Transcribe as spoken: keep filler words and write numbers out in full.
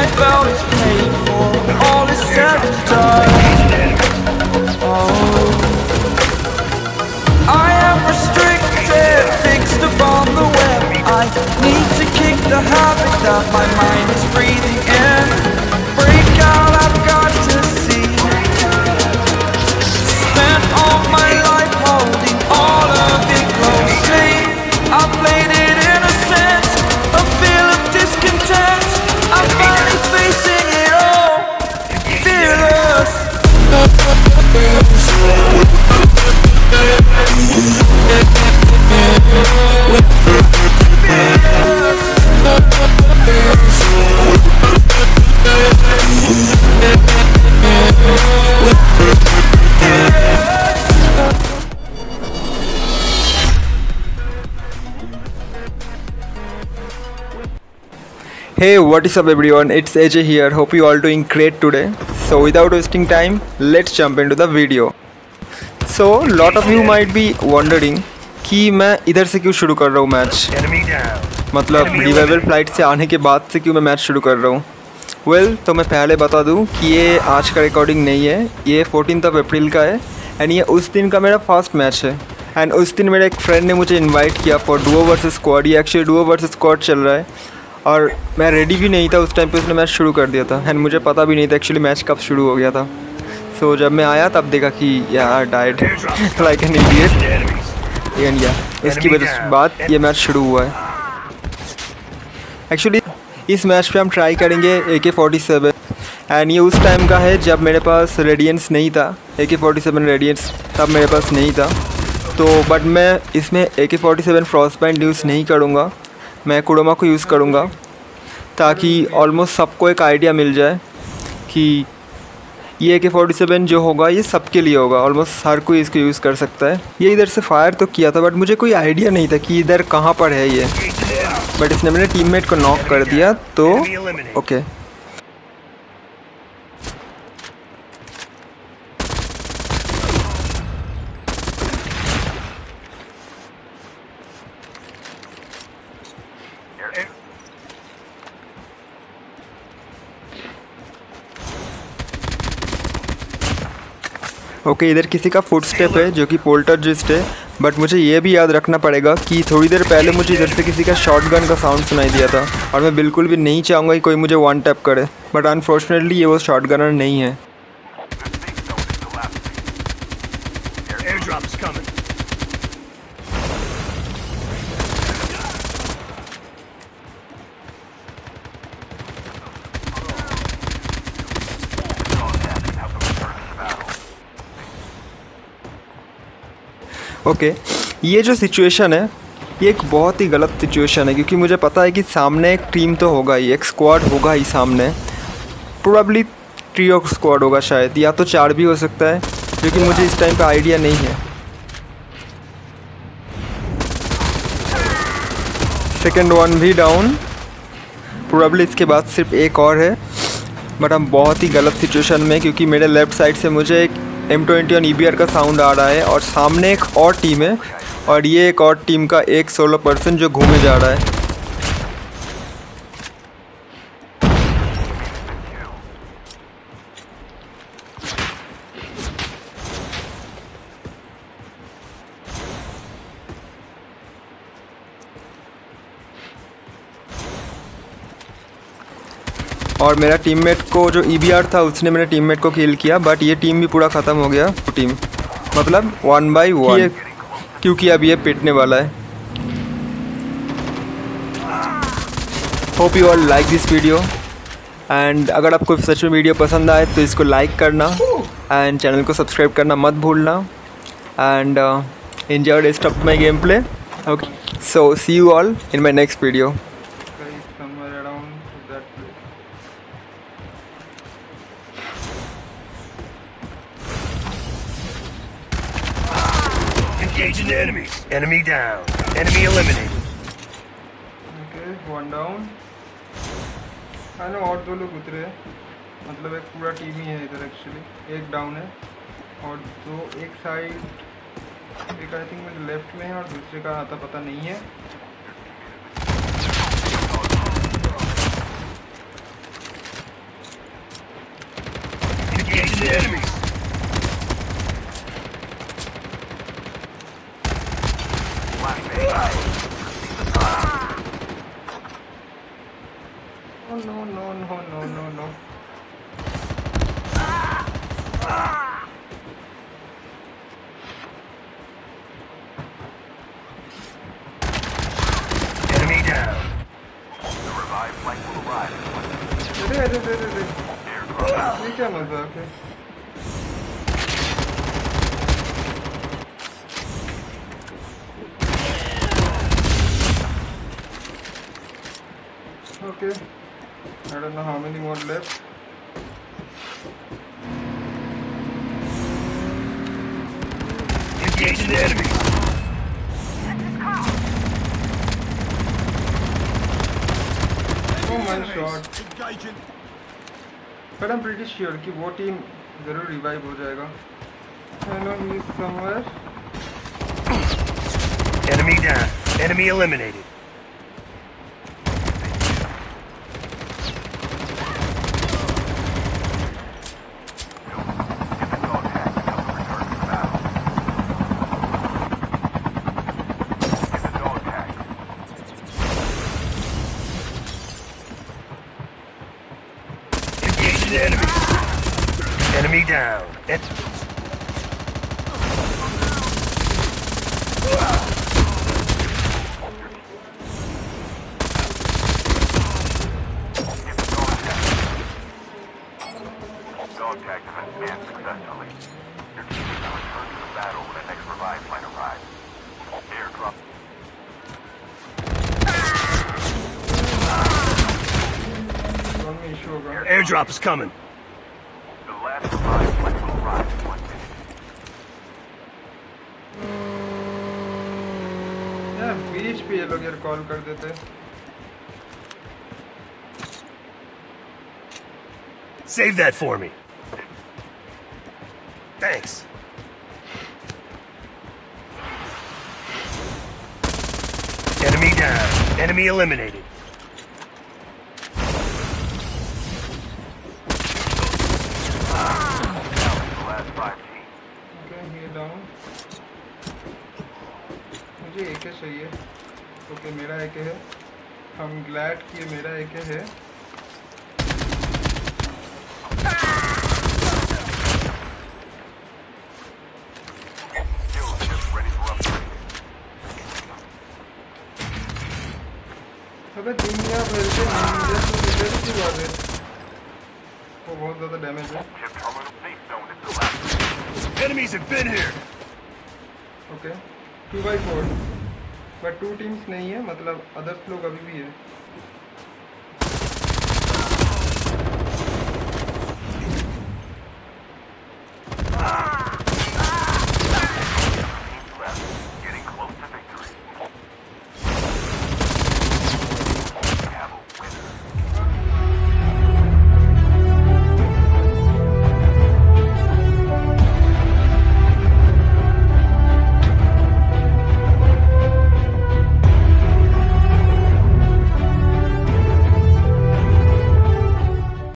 felt is paid for, all is said and done. Oh, I am restricted, fixed upon the web. I need to kick the habit that my mind is breathing in. Break out, I've got to see. Spent all my life holding all of it closely. I played it innocent, a feel of discontent. I'm finally facing it all, fearless. Hey, what is up everyone, it's A J here. Hope you all doing great today. So without wasting time, let's jump into the video. So lot of you might be wondering कि मैं इधर से क्यों शुरू कर रहा हूँ match, मतलब रिवाइवल फ्लाइट से आने के बाद से क्यों मैं मैच शुरू कर रहा हूँ. वेल well, तो मैं पहले बता दूँ कि ये आज का रिकॉर्डिंग नहीं है, ये फोर्टीन्थ ऑफ अप्रैल का है एंड ये उस दिन का मेरा फर्स्ट मैच है. एंड उस दिन मेरे एक फ्रेंड ने मुझे इन्वाइट किया फॉर डुओ वर्सेस स्क्वाड. ये एक्चुअली डुओ वर्सेस स्क्वाड चल रहा है और मैं रेडी भी नहीं था उस टाइम पे. उसने मैच शुरू कर दिया था एंड मुझे पता भी नहीं था एक्चुअली मैच कब शुरू हो गया था. सो so, जब मैं आया तब देखा कि यार died like an idiot and या इसकी वजह से बाद ये मैच शुरू हुआ है. एक्चुअली इस मैच पे हम ट्राई करेंगे ए के फोर्टी सेवन एंड ये उस टाइम का है जब मेरे पास रेडियंस नहीं था. ए के फोर्टी सेवन रेडियंस तब मेरे पास नहीं था. तो बट मैं इसमें ए के फोर्टी सेवन फ्रॉस्टबाइट यूज़ नहीं करूँगा, मैं कुरोमा को यूज़ करूँगा ताकि ऑलमोस्ट सबको एक आइडिया मिल जाए कि ये ए के फोर्टी सेवन जो होगा ये सबके लिए होगा. ऑलमोस्ट हर कोई इसको यूज़ कर सकता है. ये इधर से फायर तो किया था बट मुझे कोई आइडिया नहीं था कि इधर कहाँ पर है ये, बट इसने मेरे टीममेट को नॉक कर दिया. तो ओके ओके okay, इधर किसी का फुट स्टेप है जो कि पोल्टरजिस्ट है. बट मुझे ये भी याद रखना पड़ेगा कि थोड़ी देर पहले मुझे इधर से किसी का शॉटगन का साउंड सुनाई दिया था और मैं बिल्कुल भी नहीं चाहूँगा कि कोई मुझे वन टैप करे. बट अनफॉर्चुनेटली ये वो शॉटगनर नहीं है. ओके okay, ये जो सिचुएशन है ये एक बहुत ही गलत सिचुएशन है क्योंकि मुझे पता है कि सामने एक टीम तो होगा ही, एक स्क्वाड होगा ही सामने. प्रोबेबली ट्रियो स्क्वाड होगा शायद, या तो चार भी हो सकता है क्योंकि मुझे इस टाइम पे आइडिया नहीं है. सेकेंड वन भी डाउन. प्रोबेबली इसके बाद सिर्फ एक और है. बट हम बहुत ही गलत सिचुएशन में क्योंकि मेरे लेफ़्ट साइड से मुझे एक M twenty one E B R का साउंड आ रहा है और सामने एक और टीम है और ये एक और टीम का एक सोलो पर्सन जो घूमे जा रहा है. और मेरा टीममेट को जो ई बी आर था उसने मेरे टीममेट को किल किया. बट ये टीम भी पूरा ख़त्म हो गया. टीम मतलब वन बाई वन क्योंकि अब ये पिटने वाला है. Hope you all like this video and अगर आपको सच में वीडियो पसंद आए तो इसको लाइक करना एंड चैनल को सब्सक्राइब करना मत भूलना. And enjoy the rest of my gameplay. Okay, so see you all in my next video. Engaging the enemy. Enemy down. Enemy eliminated. Okay, one down. I know और दो लोग उतरे, मतलब एक पूरा टीम ही है इधर एक्चुअली. एक डाउन है और दो एक साइड, एक आई थिंक मेरे लेफ्ट में है और दूसरे का आता पता नहीं है. Oh no no no no no no. Enemy down. अरे अरे अरे अरे ये क्या मजाक है? Okay, I don't know how many more left. Engaging the enemy. Oh my shot. But I'm pretty sure कि वो टीम जरूर रिवाइव हो जाएगा. I know he is somewhere. Enemy down. Enemy eliminated. Engaging the enemy. Enemy down. It's Dog tag has been scanned successfully. Your team is now return to the battle when the next revive flight arrives. Airdrop. Don't me issue होगा. airdrop is coming. The last revive flight will arrive in one minute. यार बीच पे ये लोग यार call कर देते. Save that for me. Thanks. Enemy down. Enemy eliminated. The last five teams. Okay, here down. मुझे एक चाहिए. ओके मेरा एक है. हम ग्लैड कि मेरा एक है. Skill ship ready for upgrade. अबे दुनिया भर के निंजा तो इधर क्यों आ गए? वो बहुत ज़्यादा डैमेज है. Chip terminal safe zone is elapsed. Enemies have been here. Okay two by four but two teams नहीं है, मतलब अदर्स लोग अभी भी है.